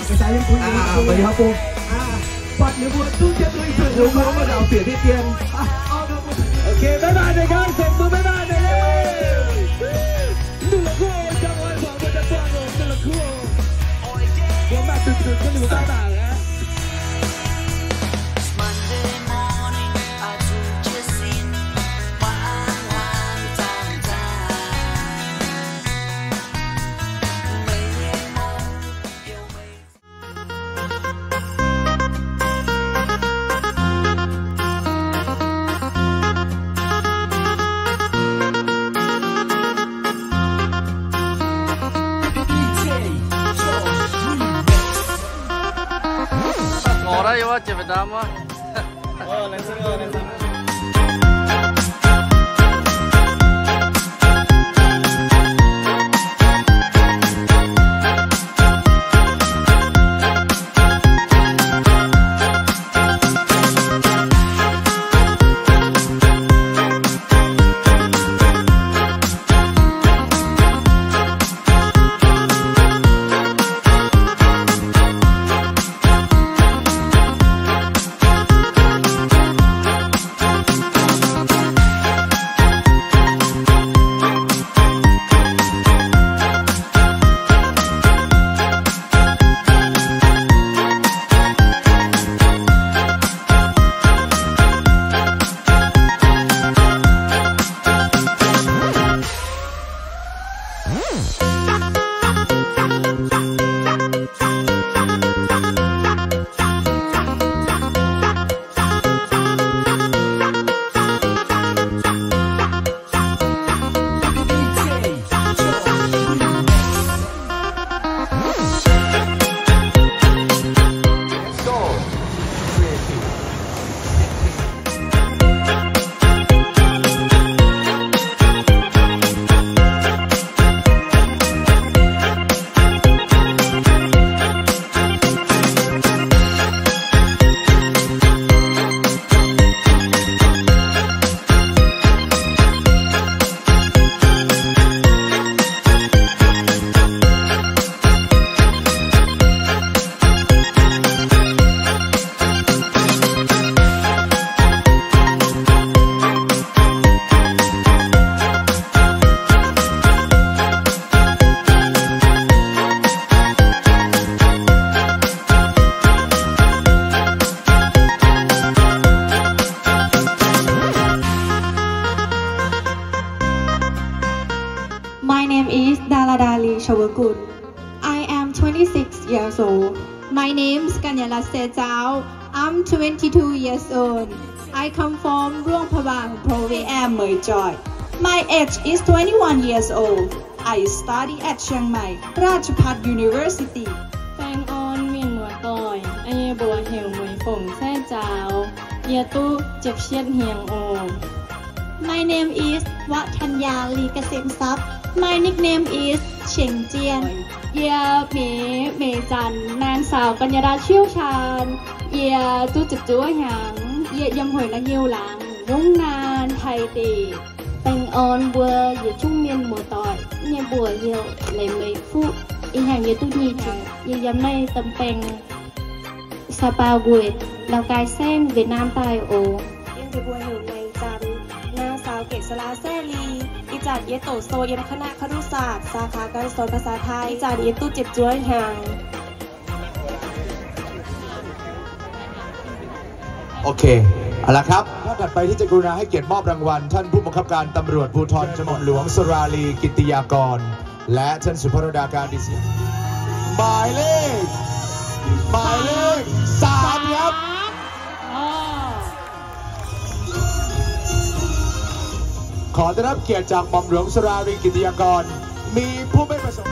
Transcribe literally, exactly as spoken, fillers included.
cái trái em cũng à vậy hả cô à bạn nếu muốn tu chết tôi sự nếu muốn mà đào tiền đi tiền ok bye bye này các bạn bye bye này đừng là cô chẳng ai bảo tôi đã qua rồi đừng là cô có mà từ từ cho đừng có bạn á Ngồi đó chị phải đâm á. Ờ, lên xuống rồi, lên xuống. My name is Daladali Shawakut. I am twenty-six years old. My name is Kanyala Sejao. I'm twenty-two years old. I come from Ruang Pawang Province Mae Choi. My age is twenty-one years old. I study at Chiang Mai Ratchapat University. Fang on Mien Mùa Tòi, ai bùa hiểu mùi phồng xe chào, nhà tu chụp xiết hiền ồn. My name is Watanya Lee Kasem Sap. My nickname is Cheng Jian. เยียเมเมจันนางสาวกัญญาดาเชี่ยวชาญเยียตู้จุดจ้วหยังเยียยำหอยนักเยี่ยวหลังวงนานไทยตีแต่งออนบัวเยียชุ่มเมียนหมัวต่อยเยียบัวเยี่ยวเลยไม่ฟูอีหางเยียตู้ยีจังเยียยำในตำเป็งซาปาบุยดาวกายแซงเวียดนามตายโอเยียบัวเหี่ยวในจันนางสาวเกษราแซลีอีจัดเยโตโซเยมคณะครุศาสตร์สาขาการสอนภาษาไทยอีจัดเยตู้เจ็บจ้วยหางโอเคเอาละครับท่านถัดไปที่จะกรุณาให้เกียรติมอบรางวัลท่านผู้บังคับการตำรวจภูธรจังหวัดหลวงสุราลีกิติยากรและท่านสุภรดาการดิสิหมายเลขหมายเลขสามครับขอได้รับเกียรติจากหม่อมหลวงสุราลีกิติยากรมีผู้ไม่ประสงค์